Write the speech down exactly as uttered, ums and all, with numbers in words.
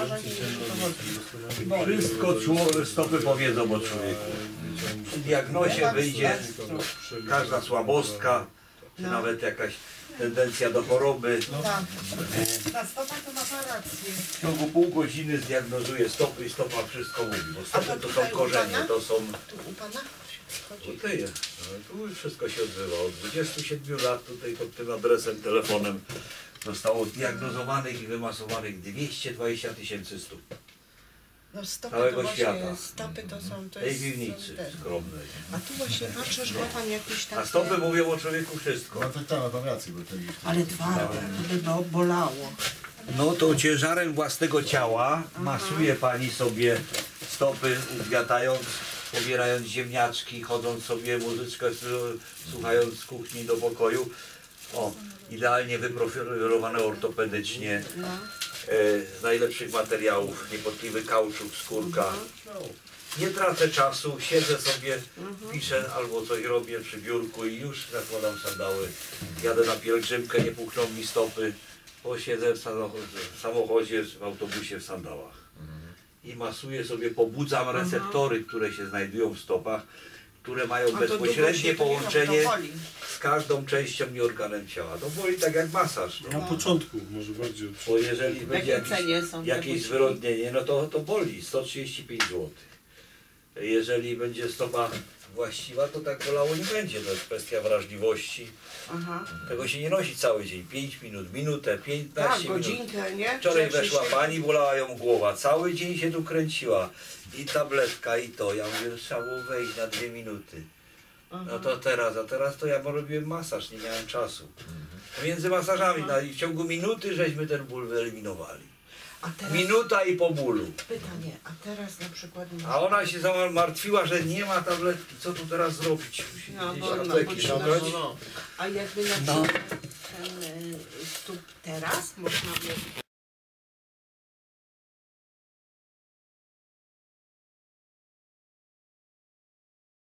obrażeń i o to chodzi. Wszystko człowiek, stopy powiedzą o człowieku. Przy diagnozie wyjdzie każda słabostka, czy nawet jakaś tendencja do choroby. Tak. Na stopach to ma pan rację. W ciągu pół godziny zdiagnozuje stopy i stopa wszystko mówi, bo A stopy to to są tutaj u korzenie, pana? to są... Tu u pana? Chodzi. Tutaj jest. Tu już wszystko się odbywa. Od dwudziestu siedmiu lat tutaj pod tym adresem, telefonem zostało zdiagnozowanych i wymasowanych dwieście dwadzieścia tysięcy stóp. No stopy Całego to właśnie, świata. stopy to są, to W tej jest... piwnicy te- skromnej. A tu właśnie patrzę, że ma pan jakieś takie... A stopy mówią o człowieku wszystko. No tak, tak, mam rację, bo to gdzieś tam... Ale twarde, to by bo- bolało. No to ciężarem własnego ciała masuje pani sobie stopy, ugniatając, pobierając ziemniaczki, chodząc sobie muzyczkę, s- słuchając z kuchni do pokoju. O, idealnie wyprofilowane ortopedycznie, No. e, z najlepszych materiałów, niepotliwy kauczuk, skórka. Nie tracę czasu, siedzę sobie, piszę albo coś robię przy biurku i już zakładam sandały. Jadę na pielgrzymkę, nie puchną mi stopy, bo siedzę w samochodzie, w, samochodzie, w autobusie w sandałach. I masuję sobie, pobudzam receptory, które się znajdują w stopach, które mają A to długo bezpośrednie się to nie robi, połączenie to boli. z każdą częścią i organem ciała. To boli tak jak masaż. Na początku może bardziej. Bo jeżeli będzie jakiej cenie jakieś, są te jakieś buźki? zwyrodnienie, no to, to boli, sto trzydzieści pięć złotych. Jeżeli będzie stopa właściwa, to tak bolało nie będzie, to jest kwestia wrażliwości. Aha. Tego się nie nosi cały dzień, pięć minut, minutę, Tak, piętnaście minut. godzinkę, nie? Wczoraj Rzeczy weszła się- pani, bolała ją głowa, cały dzień się tu kręciła. I tabletka, i to. Ja mówię, trzeba było wejść na dwie minuty. No to teraz, a teraz to ja robiłem masaż, nie miałem czasu. Między masażami, no, i w ciągu minuty żeśmy ten ból wyeliminowali. A teraz Minuta i po bólu. pytanie, a teraz na przykład... nie A ona się zamartwiła, że nie ma tabletki. Co tu teraz zrobić? Musi No, gdzieś bo no, apteki bo szukać. A jakby na No. przykład ten y, stóp teraz można by